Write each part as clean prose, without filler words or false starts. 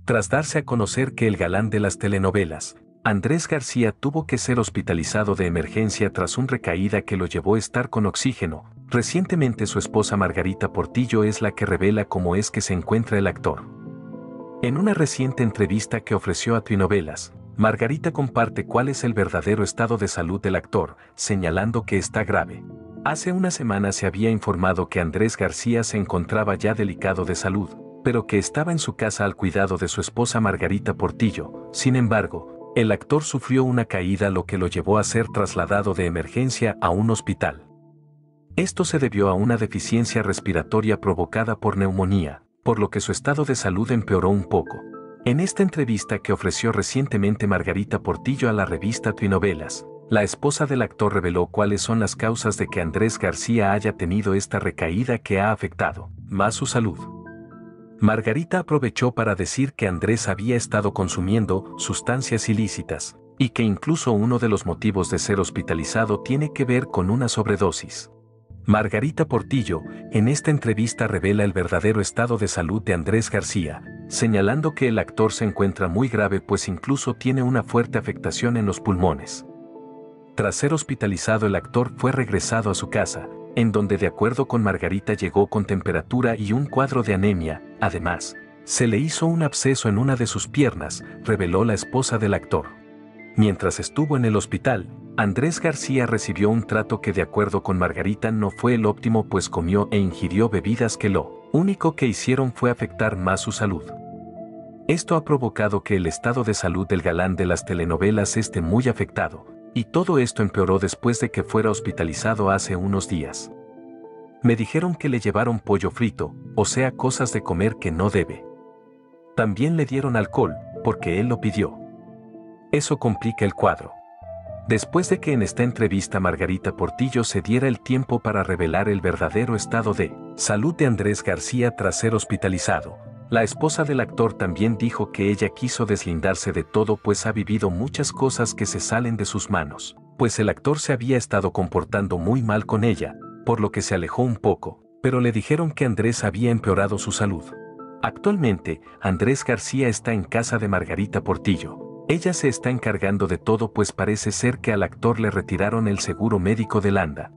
Tras darse a conocer que el galán de las telenovelas, Andrés García, tuvo que ser hospitalizado de emergencia tras una recaída que lo llevó a estar con oxígeno, recientemente su esposa Margarita Portillo es la que revela cómo es que se encuentra el actor. En una reciente entrevista que ofreció a Twinovelas, Margarita comparte cuál es el verdadero estado de salud del actor, señalando que está grave. Hace una semana se había informado que Andrés García se encontraba ya delicado de salud, pero que estaba en su casa al cuidado de su esposa Margarita Portillo. Sin embargo, el actor sufrió una caída, lo que lo llevó a ser trasladado de emergencia a un hospital. Esto se debió a una deficiencia respiratoria provocada por neumonía, por lo que su estado de salud empeoró un poco. En esta entrevista que ofreció recientemente Margarita Portillo a la revista Twinovelas, la esposa del actor reveló cuáles son las causas de que Andrés García haya tenido esta recaída que ha afectado más su salud. Margarita aprovechó para decir que Andrés había estado consumiendo sustancias ilícitas, y que incluso uno de los motivos de ser hospitalizado tiene que ver con una sobredosis. Margarita Portillo, en esta entrevista, revela el verdadero estado de salud de Andrés García, señalando que el actor se encuentra muy grave, pues incluso tiene una fuerte afectación en los pulmones. Tras ser hospitalizado, el actor fue regresado a su casa, en donde, de acuerdo con Margarita, llegó con temperatura y un cuadro de anemia. Además, se le hizo un absceso en una de sus piernas, reveló la esposa del actor. Mientras estuvo en el hospital, Andrés García recibió un trato que, de acuerdo con Margarita, no fue el óptimo, pues comió e ingirió bebidas que lo único que hicieron fue afectar más su salud. Esto ha provocado que el estado de salud del galán de las telenovelas esté muy afectado, y todo esto empeoró después de que fuera hospitalizado hace unos días. Me dijeron que le llevaron pollo frito, o sea, cosas de comer que no debe. También le dieron alcohol, porque él lo pidió. Eso complica el cuadro. Después de que en esta entrevista Margarita Portillo se diera el tiempo para revelar el verdadero estado de salud de Andrés García tras ser hospitalizado, la esposa del actor también dijo que ella quiso deslindarse de todo, pues ha vivido muchas cosas que se salen de sus manos, pues el actor se había estado comportando muy mal con ella, por lo que se alejó un poco, pero le dijeron que Andrés había empeorado su salud. Actualmente, Andrés García está en casa de Margarita Portillo. Ella se está encargando de todo, pues parece ser que al actor le retiraron el seguro médico del ANDA.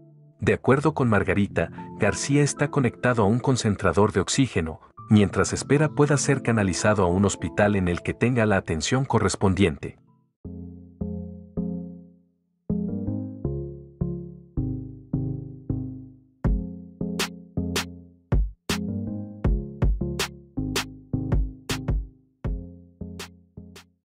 De acuerdo con Margarita, García está conectado a un concentrador de oxígeno, mientras espera pueda ser canalizado a un hospital en el que tenga la atención correspondiente.